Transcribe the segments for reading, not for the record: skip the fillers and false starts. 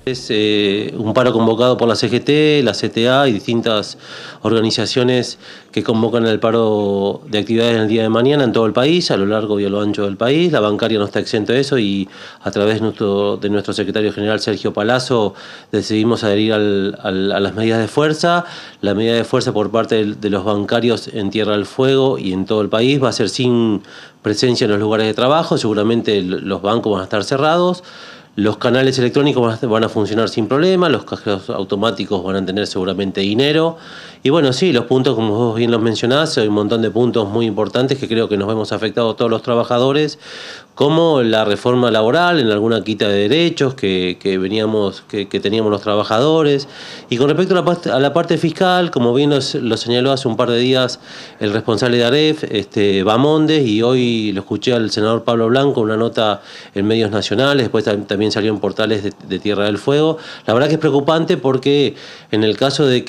Es un paro convocado por la CGT, la CTA y distintas organizaciones que convocan el paro de actividades en el día de mañana en todo el país, a lo largo y a lo ancho del país. La bancaria no está exento de eso y a través de nuestro secretario general Sergio Palazzo decidimos adherir a las medidas de fuerza. La medida de fuerza por parte de los bancarios en Tierra del Fuego y en todo el país va a ser sin presencia en los lugares de trabajo. Seguramente los bancos van a estar cerrados. Los canales electrónicos van a funcionar sin problema, los cajeros automáticos van a tener seguramente dinero. Y bueno, sí, los puntos, como vos bien los mencionás, hay un montón de puntos muy importantes que creo que nos vemos afectados todos los trabajadores, como la reforma laboral, en alguna quita de derechos que teníamos los trabajadores. Y con respecto a la parte fiscal, como bien lo señaló hace un par de días el responsable de AREF, Bamondes, y hoy lo escuché al senador Pablo Blanco, una nota en medios nacionales, después también salió en portales de Tierra del Fuego. La verdad que es preocupante porque en el caso de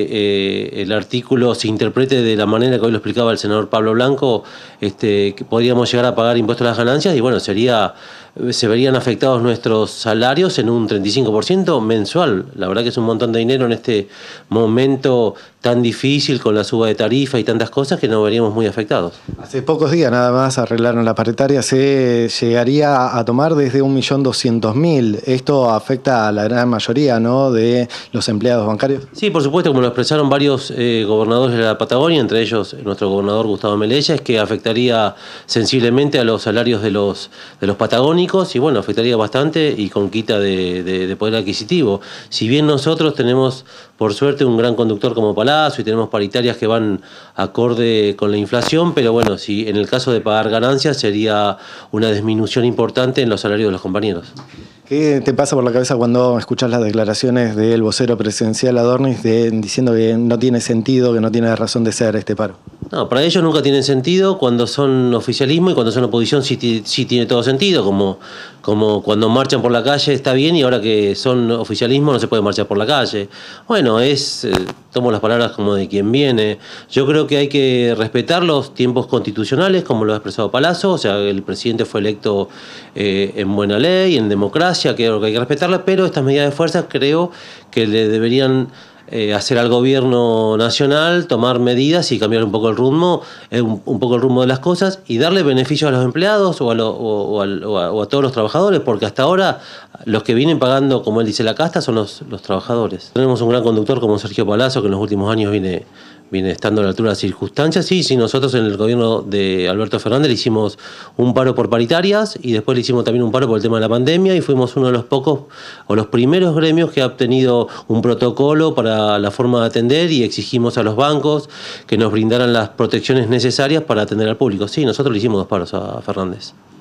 que el artículo se interprete de la manera que hoy lo explicaba el senador Pablo Blanco, que podríamos llegar a pagar impuestos a las ganancias y bueno, se verían afectados nuestros salarios en un 35% mensual. La verdad que es un montón de dinero en este momento tan difícil con la suba de tarifa y tantas cosas que nos veríamos muy afectados. Hace pocos días nada más arreglaron la paritaria, se llegaría a tomar desde 1.200.000. Esto afecta a la gran mayoría, ¿no?, de los empleados bancarios. Sí, por supuesto, como lo expresaron varios gobernadores de la Patagonia, entre ellos nuestro gobernador Gustavo Melella, es que afectaría sensiblemente a los salarios de los patagónicos y bueno, afectaría bastante y con quita de poder adquisitivo. Si bien nosotros tenemos, por suerte, un gran conductor como Palazzo y tenemos paritarias que van acorde con la inflación, pero bueno, si en el caso de pagar ganancias sería una disminución importante en los salarios de los compañeros. ¿Qué te pasa por la cabeza cuando escuchas las declaraciones del vocero presidencial Adornis diciendo que no tiene sentido, que no tiene razón de ser este paro? No, para ellos nunca tienen sentido. Cuando son oficialismo y cuando son oposición sí tiene todo sentido, como cuando marchan por la calle está bien y ahora que son oficialismo no se puede marchar por la calle. Bueno, tomo las palabras como de quien viene. Yo creo que hay que respetar los tiempos constitucionales, como lo ha expresado Palazzo, o sea, el presidente fue electo en buena ley, en democracia, creo que hay que respetarlas, pero estas medidas de fuerza creo que le deberían hacer al gobierno nacional, tomar medidas y cambiar un poco el rumbo, de las cosas y darle beneficios a los empleados o a todos los trabajadores, porque hasta ahora los que vienen pagando, como él dice, la casta son los trabajadores. Tenemos un gran conductor como Sergio Palazzo, que en los últimos años viene estando a la altura de las circunstancias. Sí, nosotros en el gobierno de Alberto Fernández le hicimos un paro por paritarias y después le hicimos también un paro por el tema de la pandemia y fuimos uno de los pocos o los primeros gremios que ha obtenido un protocolo para la forma de atender y exigimos a los bancos que nos brindaran las protecciones necesarias para atender al público. Sí, nosotros le hicimos 2 paros a Fernández.